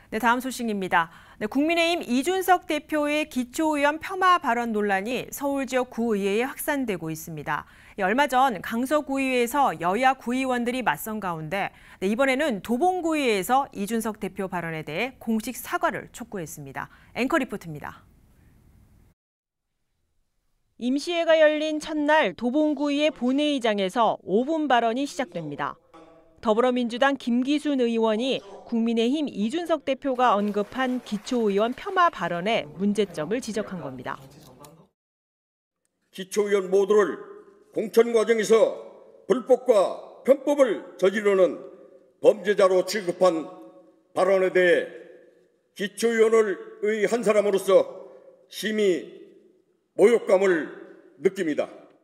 네, 다음 소식입니다. 네, 국민의힘 이준석 대표의 기초의원 폄하 발언 논란이 서울 지역 구의회에 확산되고 있습니다. 얼마 전 강서구의회에서 여야 구의원들이 맞선 가운데 이번에는 도봉구의회에서 이준석 대표 발언에 대해 공식 사과를 촉구했습니다. 앵커 리포트입니다. 임시회가 열린 첫날 도봉구의회 본회의장에서 5분 발언이 시작됩니다. 더불어민주당 김기순 의원이 국민의힘 이준석 대표가 언급한 기초의원 폄하 발언에 문제점을 지적한 겁니다. 기초의원 모두를 공천 과정에서 불법과 편법을 저지르는 범죄자로 취급한 발언에 대해 기초의원의 한 사람으로서 심히 모욕감을 느낍니다.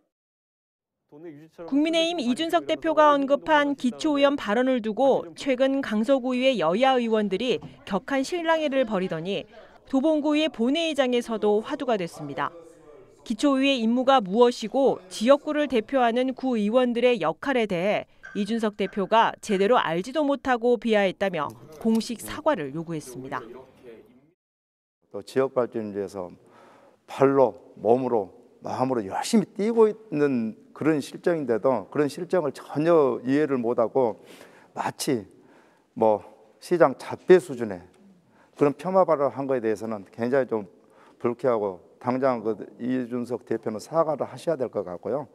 국민의힘 이준석 대표가 언급한 기초의원 발언을 두고 최근 강서구의회 여야 의원들이 격한 실랑이를 벌이더니 도봉구의회 본회의장에서도 화두가 됐습니다. 기초의회 임무가 무엇이고 지역구를 대표하는 구의원들의 역할에 대해 이준석 대표가 제대로 알지도 못하고 비하했다며 공식 사과를 요구했습니다. 또 지역 발전을 위해서 발로, 몸으로, 마음으로 열심히 뛰고 있는 그런 실정인데도 그런 실정을 전혀 이해를 못하고 마치 시장 잡배 수준의 그런 폄하 발언을 한 거에 대해서는 굉장히 좀 불쾌하고 당장 이준석 대표는 사과를 하셔야 될 것 같고요.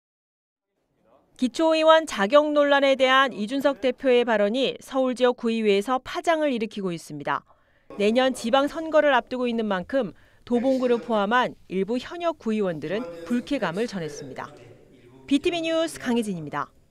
기초의원 자격 논란에 대한 이준석 대표의 발언이 서울 지역 구의회에서 파장을 일으키고 있습니다. 내년 지방선거를 앞두고 있는 만큼 도봉구를 포함한 일부 현역 구의원들은 불쾌감을 전했습니다. BTV 뉴스 강혜진입니다.